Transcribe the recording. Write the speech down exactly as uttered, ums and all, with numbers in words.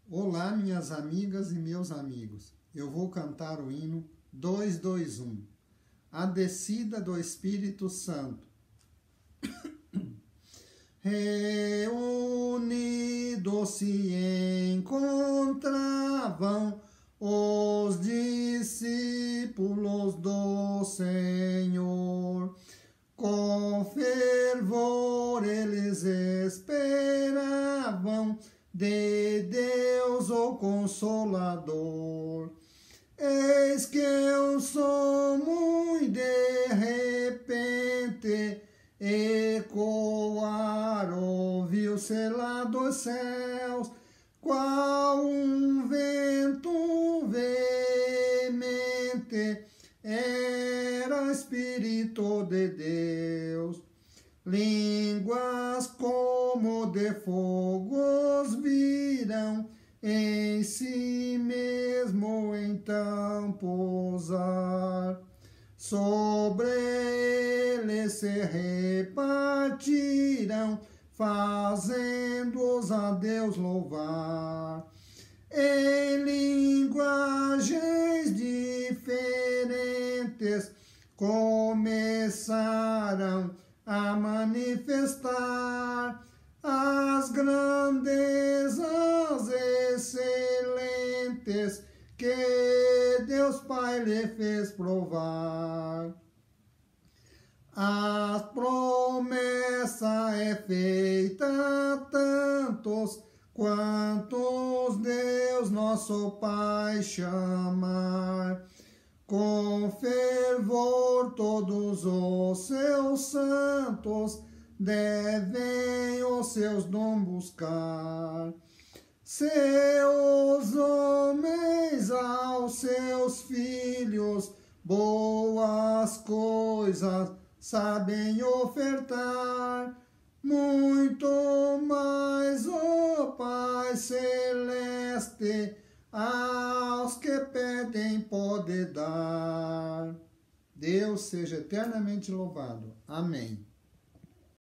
Olá, minhas amigas e meus amigos. Eu vou cantar o hino dois dois um. A descida do Espírito Santo. Reunidos se encontravam os discípulos do Senhor. Com fervor eles esperavam de Deus o Consolador. Eis que um som muito de repente ecoar ouviu-se lá dos céus, qual um vento veemente, era o Espírito de Deus. Línguas como de fogos viram em si mesmo então pousar. Sobre ele se repartiram, fazendo-os a Deus louvar. Em linguagens diferentes começaram a manifestar as grandezas excelentes que Deus Pai lhe fez provar. A promessa é feita a tantos quantos Deus nosso Pai chamar. Com fervor todos os seus santos devem os seus dons buscar. Seus homens aos seus filhos boas coisas sabem ofertar, muito mais o Pai Celeste aos que pedem pode dar. Deus seja eternamente louvado. Amém.